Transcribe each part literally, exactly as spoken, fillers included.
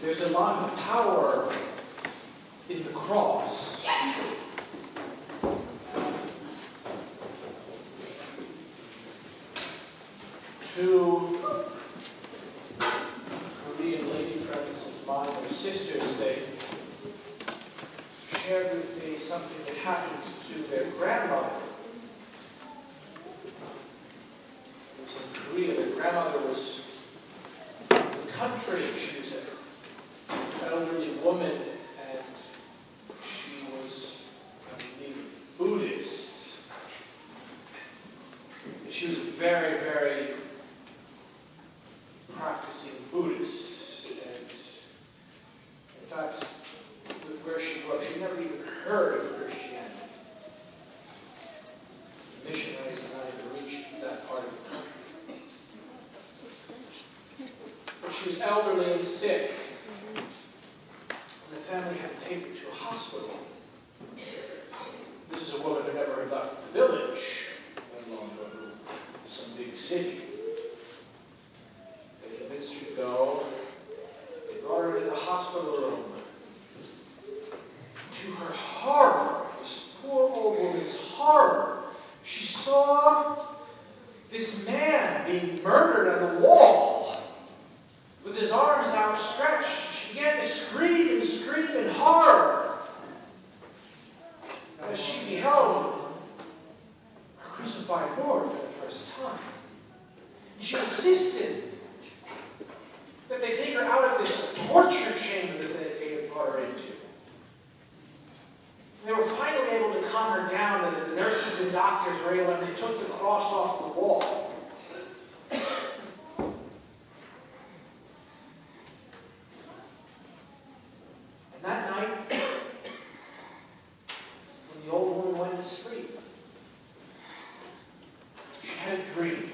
There's a lot of power in the cross. Two Korean lady friends of mine, or sisters, they shared with me something that happened to their grandmother. It was in Korea. Their grandmother was in the country. She was an elderly woman, and she was, I believe, Buddhist. And she was very, very practicing Buddhist. And in fact, where she grew up, she never even heard of Christianity. The missionaries had not even reached that part of the country. But she was elderly and sick. And the family had to take her to a hospital. This is a woman who never had left the village, let alone go to some big city. They convinced her to go. They brought her to the hospital room. To her horror, this poor old woman's horror, she saw this man being murdered on the wall with his arms outstretched. She began to scream and scream in horror as she beheld her crucified Lord for the first time. She insisted that they take her out of this torture chamber that they had brought her into. They were finally able to calm her down, and the nurses and doctors were able, and they took the cross off the wall. And that night, when the old woman went to sleep, she had a dream.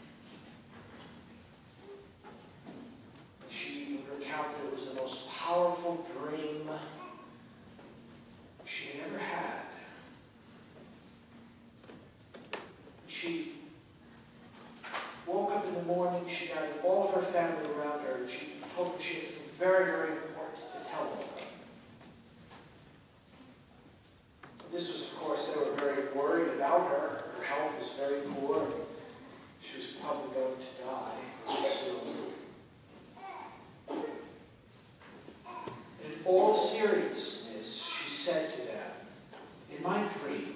She recounted it was the most powerful dream she had ever had. She woke up in the morning, she had all of her family around her, and she told them she had something very, very important to tell them. This was, of course, they were very worried about her. Her health was very poor. She was probably going to die very soon. In all seriousness, she said to them, in my dream,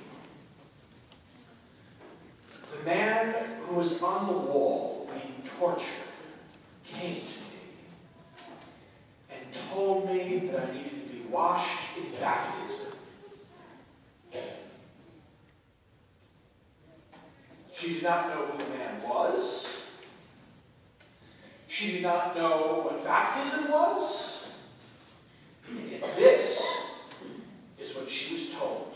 the man who was on the wall being tortured came to me and told me that I needed to be washed in baptism. She did not know who the man was. She did not know what baptism was. And yet this is what she was told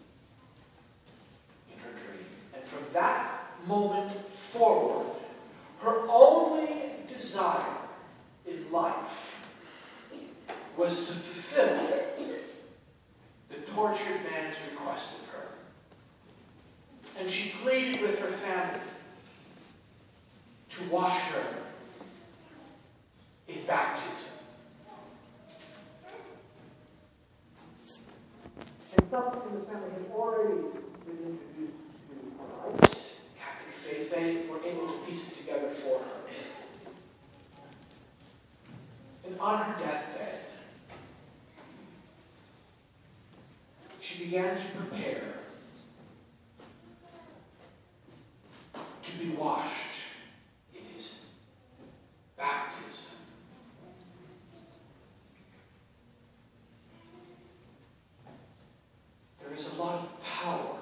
in her dream. And from that moment forward, her only desire in life was to fulfill the tortured man's request of her. And she pleaded with her family to wash her in baptism. And some in the family had already been introduced to Christ, Catholic faith. They were able to piece it together for her. And on her deathbed, she began to prepare to be washed in his baptism. There is a lot of power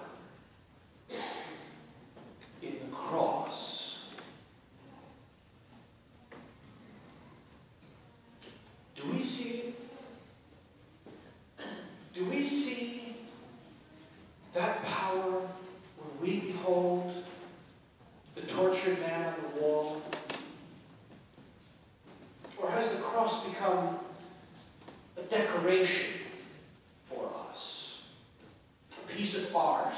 in the cross. Do we see? Do we see that power when we behold the tortured man on the wall? Or has the cross become a decoration for us? A piece of art?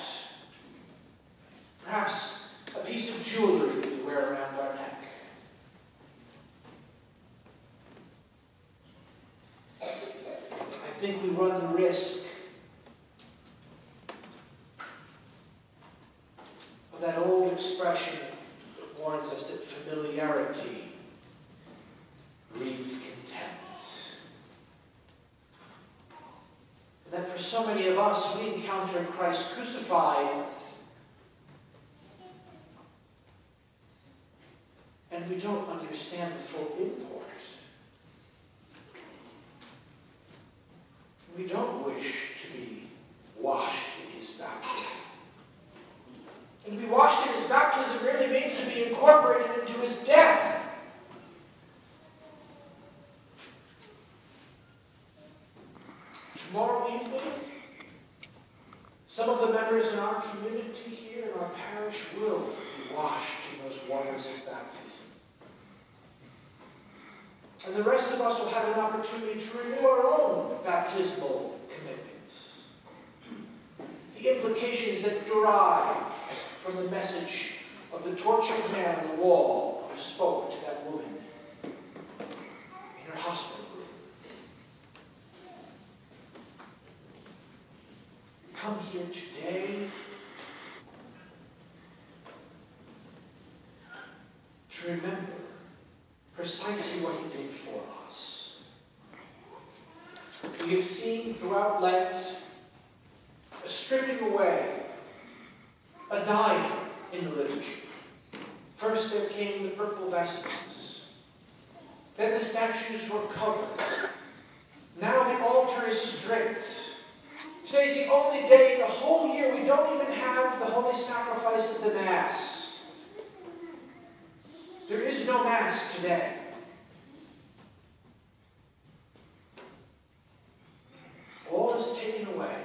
Perhaps a piece of jewelry that we wear around our neck? think we run the risk of that old expression that warns us that familiarity breeds contempt. And that for so many of us, we encounter Christ crucified, and we don't understand the full import. We don't wish to be washed in his baptism. And to be washed in his baptism really means to be incorporated into his death. Tomorrow evening, some of the members in our community here in our parish will be washed in those waters of baptism. And the rest of us will have an opportunity to renew our own baptismal commitments. The implications that derive from the message of the tortured man on the wall who spoke to that woman in her hospital room. Come here today to remember precisely what he did for us. We have seen throughout Lent a stripping away, a dying in the liturgy. First there came the purple vestments. Then the statues were covered. Now the altar is stripped. Today's the only day in the whole year we don't even have the holy sacrifice of the Mass. There is no Mass today. All is taken away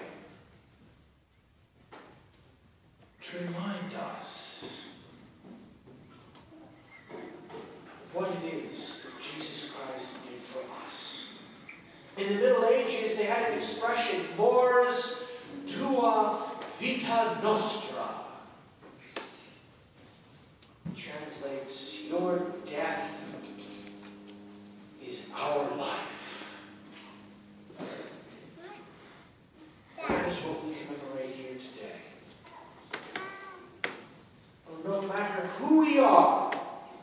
to remind us of what it is that Jesus Christ did for us. In the Middle Ages, they had an expression, mors tua vita nostra. Translates, your death is our life. That is what we commemorate here today. No matter who we are,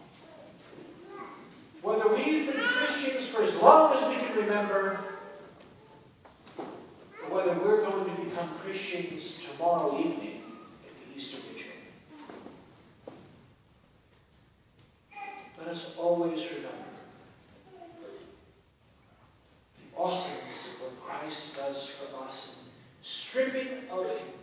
whether we've been Christians for as long as we can remember, or whether we're going to become Christians tomorrow evening at the Easter Vigil, let us always remember the awesomeness of what Christ does for us, stripping of